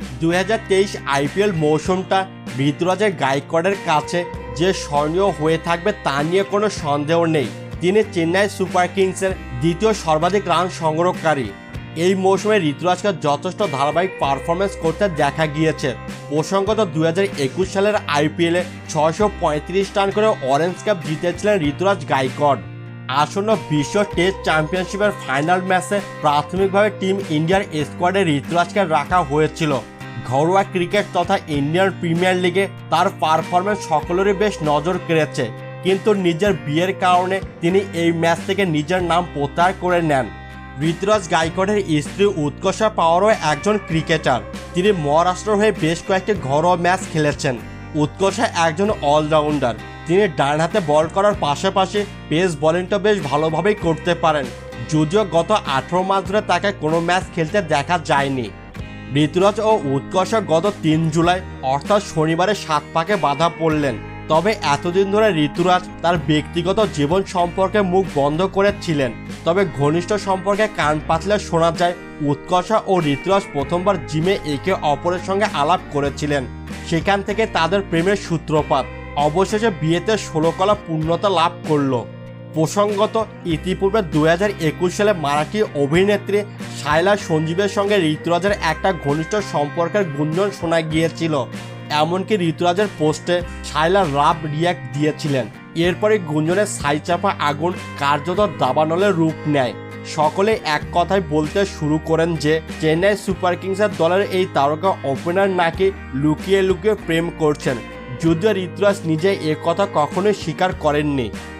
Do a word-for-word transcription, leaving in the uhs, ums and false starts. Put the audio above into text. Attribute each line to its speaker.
Speaker 1: দুই হাজার তেইশ আইপিএল মৌসুমটা ঋতুরাজের গাইকোয়াড়ের কাছে যে স্মরণীয় হয়ে থাকবে তা নিয়ে কোনো সন্দেহ নেই। তিনি চেন্নাই সুপার কিংসের দ্বিতীয় সর্বাধিক রান সংগ্রহকারী। এই মৌসুমে ঋতুরাজকে যথেষ্ট ধারাবাহিক পারফরমেন্স করতে দেখা গিয়েছে। প্রসঙ্গত দুই হাজার একুশ সালের আইপিএলে ছয়শো পঁয়ত্রিশ রান করে অরেঞ্জ কাপ জিতেছিলেন ঋতুরাজ গাইকোয়াড়। আসন্ন বিশ্ব টেস্ট চ্যাম্পিয়নশিপের ফাইনাল ম্যাচে প্রাথমিকভাবে টিম ইন্ডিয়ার স্কোয়াডে ঋতুরাজকে রাখা হয়েছিল। ঘরোয়া ক্রিকেট তথা ইন্ডিয়ান প্রিমিয়ার লিগে তার পারফরমেন্স সকলেরই বেশ নজর কেড়েছে, কিন্তু নিজের বিয়ের কারণে তিনি এই ম্যাচ থেকে নিজের নাম প্রত্যাহার করে নেন। ঋতুরাজ গাইকোয়াড়ের স্ত্রী উৎকর্ষা পাওয়ারও একজন ক্রিকেটার। তিনি মহারাষ্ট্র হয়ে বেশ কয়েকটি ঘরোয়া ম্যাচ খেলেছেন। উৎকর্ষা একজন অলরাউন্ডার। তিনি ডান হাতে বল করার পাশাপাশি পেস বোলিংটা বেশ ভালোভাবেই করতে পারেন, যদিও গত আঠারো মাস ধরে তাকে কোনো ম্যাচ খেলতে দেখা যায়নি। ঋতুরাজ ও উৎকর্ষা গত তিন জুলাই অর্থাৎ শনিবারে সাত পাকে বাধা পড়লেন। তবে এতদিন ধরে ঋতুরাজ তার ব্যক্তিগত জীবন সম্পর্কে মুখ বন্ধ করেছিলেন। তবে ঘনিষ্ঠ সম্পর্কে কান পাতলে শোনা যায় উৎকর্ষা ও ঋতুরাজ প্রথমবার জিমে একে অপরের সঙ্গে আলাপ করেছিলেন। সেখান থেকে তাদের প্রেমের সূত্রপাত। অবশেষে বিয়েতে ষোলো কলা পূর্ণতা লাভ করল। প্রসঙ্গত ইতিপূর্বে দুই হাজার একুশ সালে মারাঠি অভিনেত্রী শায়লা সঞ্জীবের সঙ্গে ঋতুরাজের একটা ঘনিষ্ঠ সম্পর্কের গুঞ্জন শোনা গিয়েছিল। এমনকি ঋতুরাজের পোস্টে শায়লা রাব রিয়াক্ট দিয়েছিলেন। এরপরে গুঞ্জনের ছাইচাপা আগুন কার্যত দাবানলের রূপ নেয়। সকলে এক কথায় বলতে শুরু করেন যে চেন্নাই সুপার কিংসের দলের এই তারকা ওপেনার নাকি লুকিয়ে লুকিয়ে প্রেম করছেন, যদিও ঋতুরাজ নিজে এ কথা কখনোই স্বীকার করেননি।